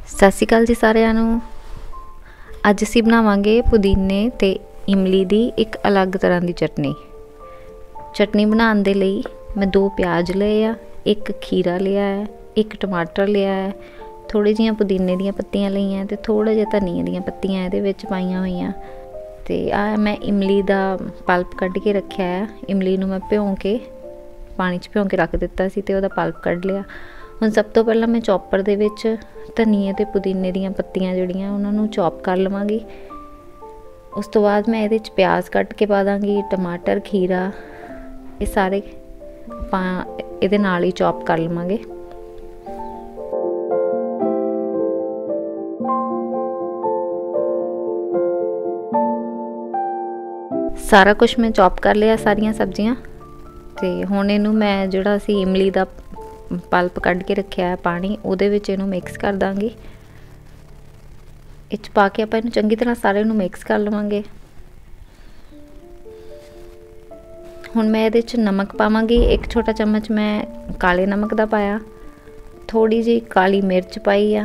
ਸਤਿ ਸ਼੍ਰੀ ਅਕਾਲ ਜੀ ਸਾਰਿਆਂ ਨੂੰ। ਅੱਜ ਅਸੀਂ ਬਣਾਵਾਂਗੇ ਪੁਦੀਨੇ ਤੇ ਇਮਲੀ ਦੀ ਇੱਕ ਅਲੱਗ ਤਰ੍ਹਾਂ ਦੀ ਚਟਨੀ ਬਣਾਉਣ ਦੇ ਲਈ मैं 2 प्याज लए आ, 1 खीरा लिया है, 1 टमाटर लिया है, थोड़ी जिहियां पुदीने दी पत्तियां लईआं ते थोड़ा जिहा धनिया दी पत्तियां इहदे विच पाईआं होईआं ते आ मैं इमली दा पल्प कढ के रखिया है। इमली नूं मैं भिओं के पानी च भिओं के रख दिता सी ते ओहदा पल्प कढ लिया। हुण सब तो पहलां मैं चॉपर दे विच धनिए ते पुदीने दी पत्तियां जिहड़ियां उहनां नूं चॉप कर लवांगी। उस तो बाद मैं इहदे च प्याज कट के पा दांगी, टमाटर, खीरा ये सारे ਇਹਦੇ ਨਾਲ ही चॉप कर लवांगे। सारा कुछ मैं चॉप कर लिया, सारियां सब्जियां ते हुण इहनूं मैं जिहड़ा सी इमली दा पल्प कढ के रखिया है पानी ਉਹਦੇ ਵਿੱਚ ਇਹਨੂੰ मिक्स कर ਦਾਂਗੀ। ਇਹ 'ਚ ਪਾ ਕੇ ਆਪਾਂ ਇਹਨੂੰ ਚੰਗੀ ਤਰ੍ਹਾਂ ਸਾਰੇ ਨੂੰ मिक्स कर ਲਵਾਂਗੇ। हुण मैं इहदे च नमक पावांगी। 1 छोटा चम्मच मैं काले नमक दा पाया, थोड़ी जी काली मिर्च पाई आ,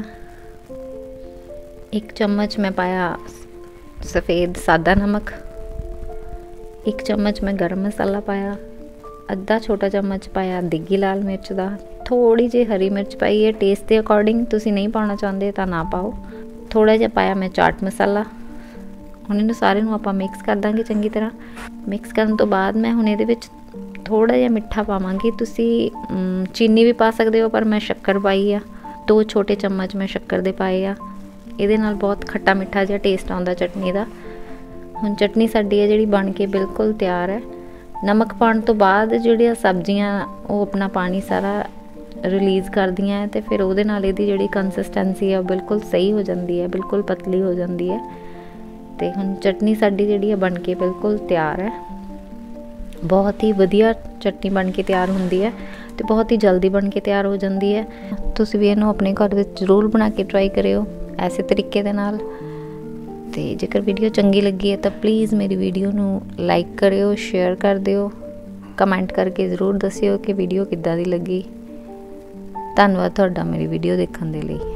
1 चम्मच मैं पाया सफ़ेद सादा नमक, 1 चम्मच मैं गरम मसाला पाया, अद्धा छोटा चम्मच पाया देगी लाल मिर्च दा, थोड़ी जी हरी मिर्च पाई है टेस्ट के अकॉर्डिंग। तुसीं नहीं पाना चाहते तो ना पाओ। थोड़ा जिहा पाया मैं चाट मसाला। हुण इहनूं सारे नूं आपां मिक्स कर दांगे चंगी तरह। मिक्स करन तो बाद मैं हुण इहदे विच थोड़ा जिहा मिठा पावांगी। तुसीं चीनी भी पा सकदे हो पर मैं शक्कर पाई आ, 2 छोटे चम्मच मैं शक्कर दे पाए आ। इहदे नाल बहुत खट्टा मिठा जिहा टेस्ट आउंदा चटनी दा। हुण चटनी साडी है जिहड़ी बन के बिल्कुल तैयार है। नमक पाउण तो बाद जिहड़ियां सब्जियां वो अपना पानी सारा रिलीज़ करदियां है ते फिर उहदे नाल इहदी जिहड़ी कंसिस्टेंसी है बिल्कुल सही हो जाती है, बिल्कुल पतली हो जाती है। तो हुण चटनी साडी जिहड़ी है बन के बिल्कुल तैयार है। बहुत ही वधिया चटनी बन के तैयार होंदी है तो बहुत ही जल्दी बन के तैयार हो जाती है। तुसीं भी इहनूं अपने घर विच जरूर बना के ट्राई करिओ ऐसे तरीके दे नाल। ते जेकर वीडियो चंगी लगी है तो प्लीज़ मेरी वीडियो नूं लाइक करिओ, शेयर कर दिओ, कमेंट करके ज़रूर दस्सिओ कि वीडियो किद्दां दी लगी। धन्नवाद तुहाडा मेरी वीडियो देखण दे लई।